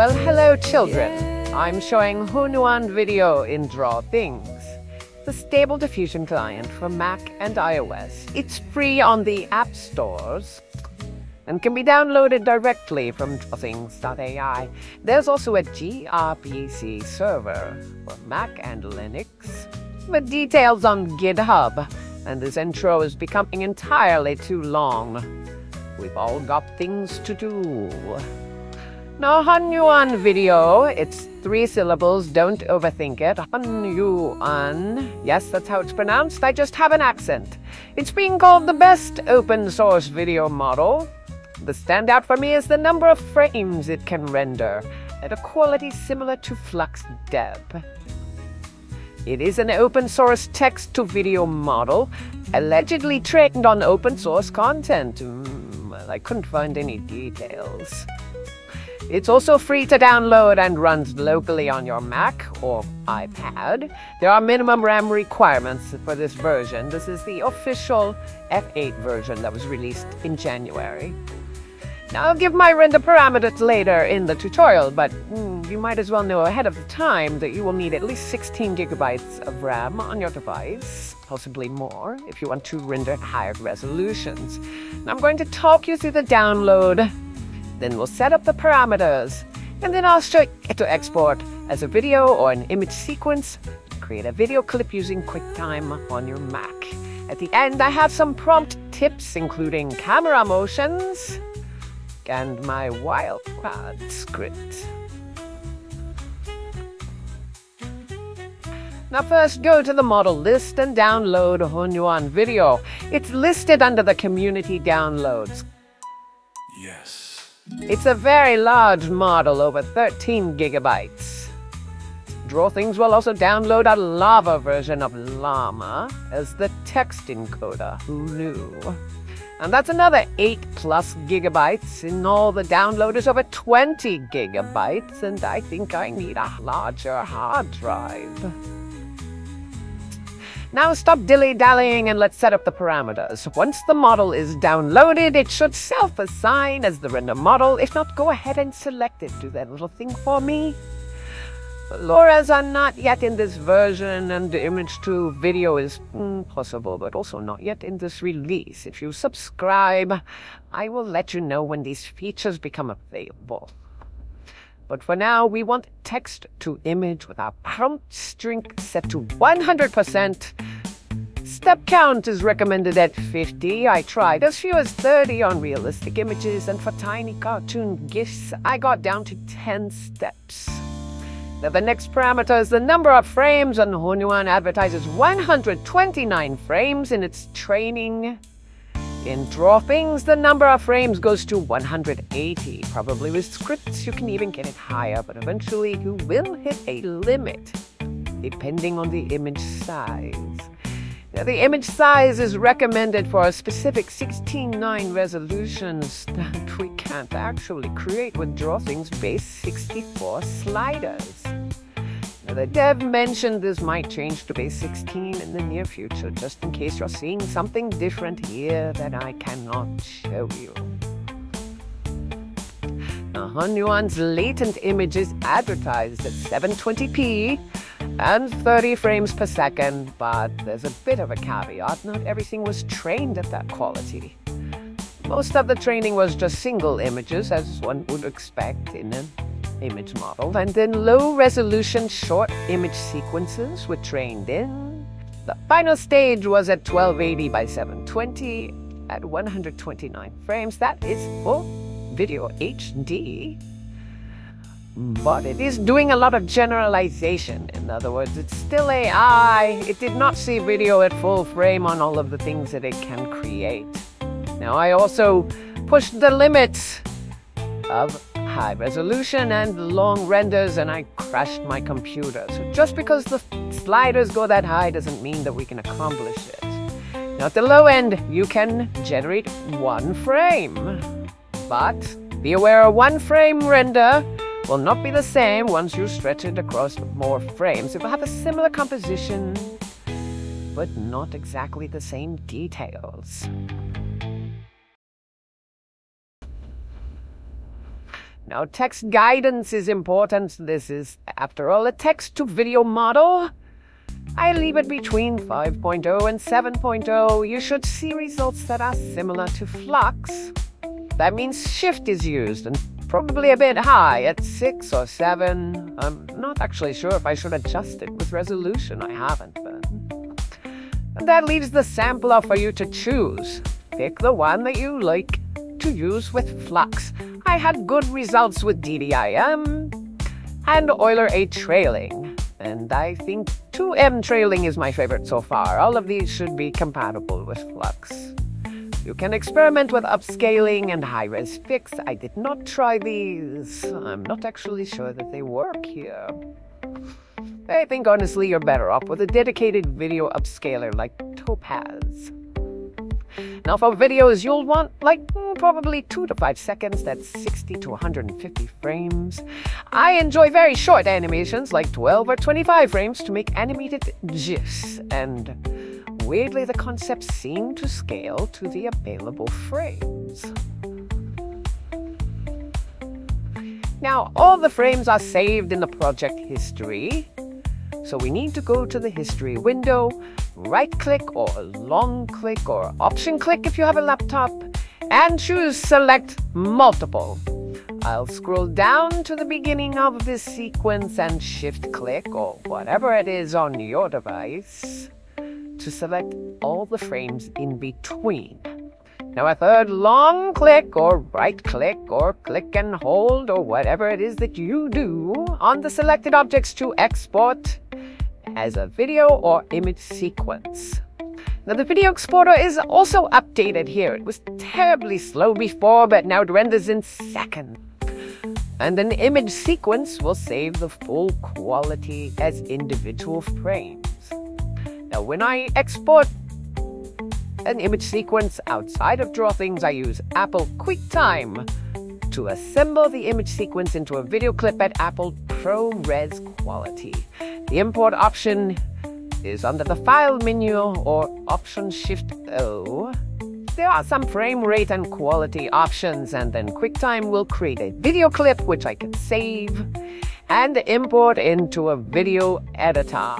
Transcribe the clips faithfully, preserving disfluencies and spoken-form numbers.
Well, hello children. I'm showing Hunyuan video in Draw Things, the stable diffusion client for Mac and iOS. It's free on the app stores and can be downloaded directly from draw things dot A I. There's also a gRPC server for Mac and Linux, with details on GitHub, and this intro is becoming entirely too long. We've all got things to do. Now, Hunyuan video, it's three syllables, don't overthink it. Hunyuan. Yes, that's how it's pronounced, I just have an accent. It's being called the best open source video model. The standout for me is the number of frames it can render at a quality similar to FluxDep. It is an open source text-to-video model, allegedly trained on open source content. Mm, well, I couldn't find any details. It's also free to download and runs locally on your Mac or iPad. There are minimum RAM requirements for this version. This is the official F eight version that was released in January. Now, I'll give my render parameters later in the tutorial, but mm, you might as well know ahead of time that you will need at least sixteen gigabytes of RAM on your device, possibly more, if you want to render higher resolutions. Now, I'm going to talk you through the download, then we'll set up the parameters, and then I'll show you how to export as a video or an image sequence, create a video clip using QuickTime on your Mac. At the end, I have some prompt tips, including camera motions and my wildcard script. Now first, go to the model list and download Hunyuan video. It's listed under the community downloads. Yes. It's a very large model, over thirteen gigabytes. Draw Things will also download a Lava version of Llama as the text encoder. Who knew? And that's another eight plus gigabytes. In all, the download is over twenty gigabytes, and I think I need a larger hard drive. Now stop dilly-dallying and let's set up the parameters. Once the model is downloaded, it should self-assign as the render model. If not, go ahead and select it. Do that little thing for me. Loras are not yet in this version, and the image to video is mm, possible, but also not yet in this release. If you subscribe, I will let you know when these features become available. But for now, we want text to image with our prompt strength set to one hundred percent. Step count is recommended at fifty. I tried as few as thirty on realistic images, and for tiny cartoon GIFs, I got down to ten steps. Now, the next parameter is the number of frames, and Hunyuan advertises one hundred twenty-nine frames in its training. In Draw Things, the number of frames goes to one hundred eighty. Probably with scripts, you can even get it higher, but eventually you will hit a limit, depending on the image size. Now, the image size is recommended for a specific sixteen nine resolutions that we can't actually create with Draw Things base sixty-four sliders. Now, the dev mentioned this might change to base sixteen in the near future, just in case you're seeing something different here that I cannot show you. Now, Hunyuan's latent image is advertised at seven twenty p and thirty frames per second, but there's a bit of a caveat. Not everything was trained at that quality. Most of the training was just single images, as one would expect in an image model, and then low-resolution short image sequences were trained in. The final stage was at twelve eighty by seven twenty at one hundred twenty-nine frames. That is full video H D. But it is doing a lot of generalization. In other words, it's still A I. It did not see video at full frame on all of the things that it can create. Now, I also pushed the limits of high resolution and long renders, and I crashed my computer. So just because the sliders go that high doesn't mean that we can accomplish it. Now, at the low end, you can generate one frame. But be aware, a one frame render will not be the same once you stretch it across more frames. It will have a similar composition, but not exactly the same details. Now, text guidance is important. This is, after all, a text-to-video model. I leave it between five point oh and seven point oh. You should see results that are similar to Flux. That means shift is used, and probably a bit high at six or seven. I'm not actually sure if I should adjust it with resolution. I haven't, but... And that leaves the sampler for you to choose. Pick the one that you like to use with Flux. I had good results with D D I M and Euler eight trailing, and I think two M trailing is my favorite so far. All of these should be compatible with Flux. You can experiment with upscaling and high-res fix. I did not try these. I'm not actually sure that they work here. I think honestly you're better off with a dedicated video upscaler like Topaz. Now for videos you'll want like probably two to five seconds, that's sixty to one hundred fifty frames. I enjoy very short animations like twelve or twenty-five frames to make animated GIFs, and weirdly the concepts seem to scale to the available frames. Now all the frames are saved in the project history, so we need to go to the history window, right-click or long-click or option-click if you have a laptop, and choose Select Multiple. I'll scroll down to the beginning of this sequence and Shift-click, or whatever it is on your device, to select all the frames in between. Now a third long click or right click or click and hold or whatever it is that you do on the selected objects to export as a video or image sequence. Now the video exporter is also updated here. It was terribly slow before, but now it renders in seconds. And an image sequence will save the full quality as individual frames. Now when I export an image sequence outside of DrawThings, I use Apple QuickTime to assemble the image sequence into a video clip at Apple ProRes quality. The import option is under the File menu or Option Shift O. There are some frame rate and quality options, and then QuickTime will create a video clip which I can save and import into a video editor.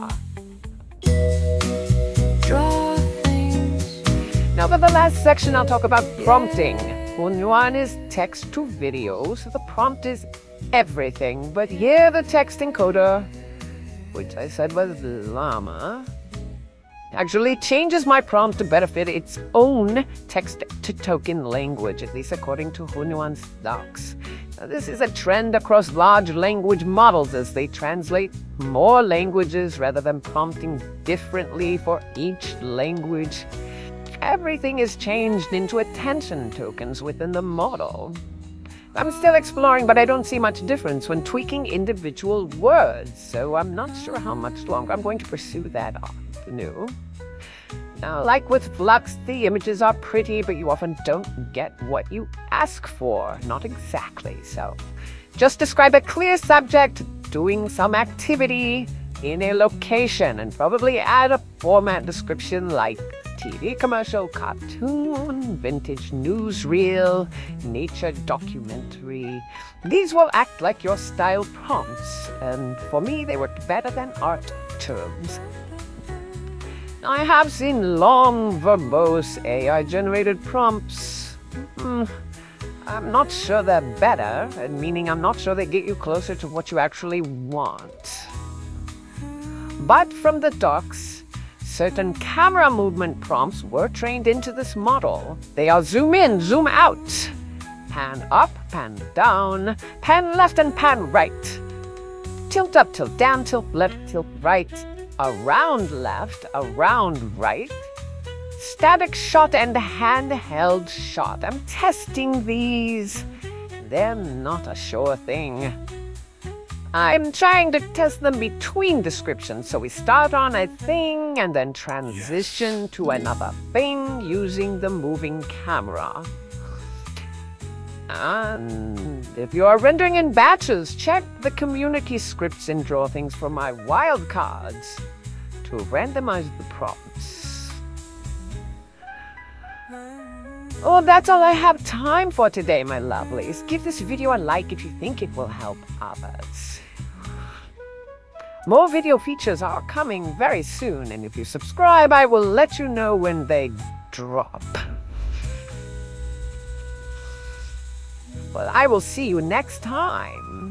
Now for the last section, I'll talk about prompting. Hunyuan is text to video, so the prompt is everything. But here the text encoder, which I said was llama, actually changes my prompt to better fit its own text-to-token language, at least according to Hunyuan's docs. Now, this is a trend across large language models as they translate more languages rather than prompting differently for each language. Everything is changed into attention tokens within the model. I'm still exploring, but I don't see much difference when tweaking individual words, so I'm not sure how much longer I'm going to pursue that avenue. Now, like with Flux, the images are pretty, but you often don't get what you ask for. Not exactly, so just describe a clear subject doing some activity in a location, and probably add a format description like T V commercial, cartoon, vintage newsreel, nature documentary. These will act like your style prompts, and for me they work better than art terms. I have seen long, verbose A I-generated prompts. Mm, I'm not sure they're better, meaning I'm not sure they get you closer to what you actually want. But from the docs, certain camera movement prompts were trained into this model. They are zoom in, zoom out, pan up, pan down, pan left and pan right, tilt up, tilt down, tilt left, tilt right, around left, around right, static shot and handheld shot. I'm testing these. They're not a sure thing. I'm trying to test them between descriptions, so we start on a thing and then transition yes. to another thing using the moving camera. And if you are rendering in batches, check the community scripts in DrawThings for my wildcards to randomize the prompts. Oh, that's all I have time for today, my lovelies. Give this video a like if you think it will help others. More video features are coming very soon, and if you subscribe, I will let you know when they drop. Well, I will see you next time.